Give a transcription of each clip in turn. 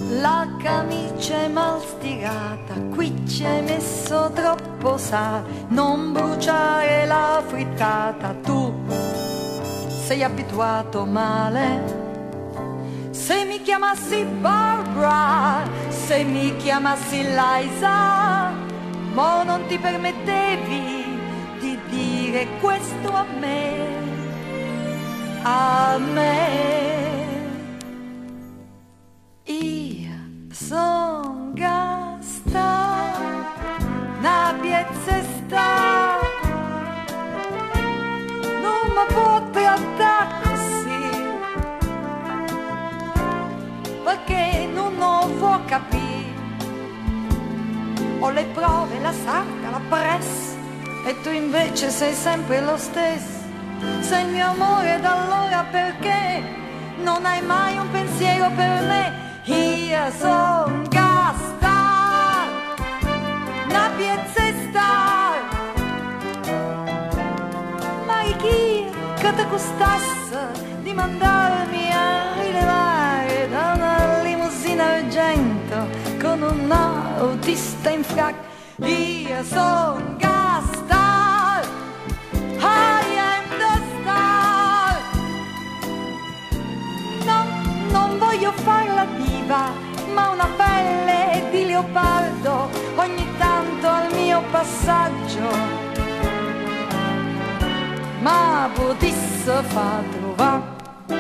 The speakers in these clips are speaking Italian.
La camicia è mal stirata, qui ci hai messo troppo sale, non bruciare la frittata, tu sei abituato male. Se mi chiamassi Barbara, se mi chiamassi Liza, mo non ti permettevi di dire questo a me, a me. Io son gasta, una piezza sta, non mi può trattare così, perché non lo può capire. Ho le prove, la sarta, la pressa, e tu invece sei sempre lo stesso. Sei il mio amore, da allora perché non hai mai un pensiero per me? Io son gasta, una piezza star, ma chi che ti costasse di mandarmi a rilevare da una limousina argento con un autista in frac? Io son gasta, I am the star. Non voglio far la diva, ma una pelle di leopardo ogni tanto al mio passaggio ma potesse far trovare.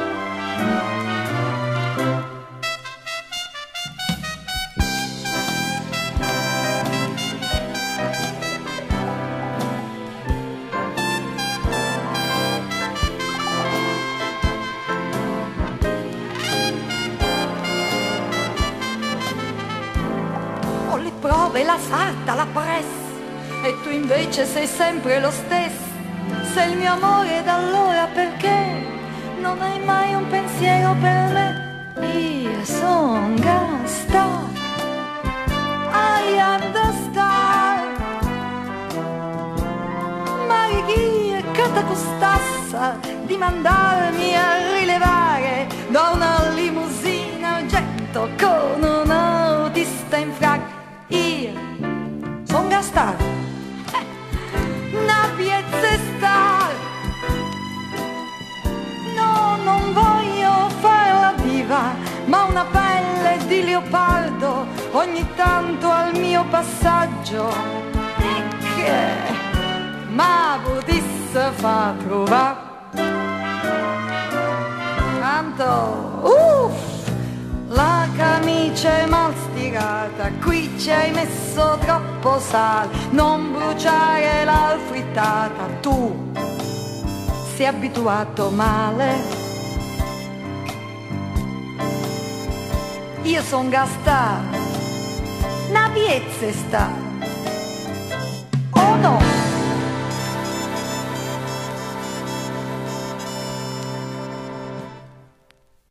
Prove, la sarta, la pressa, e tu invece sei sempre lo stesso. Sei il mio amore, da allora perché non hai mai un pensiero per me? Io son gasta, I am the star, ma chi che ti costasse di mandarmi a rilevare da una limousina argento con un autista in frac? Io son gastar, una piezza star. No, non voglio fare la diva, ma una pelle di leopardo ogni tanto al mio passaggio, e che ma potesse far provare. Tanto la camicia è mal stirata, qui ci hai messo troppo sale, non bruciare la frittata, tu sei abituato male. Io son gasta, una piezza sta.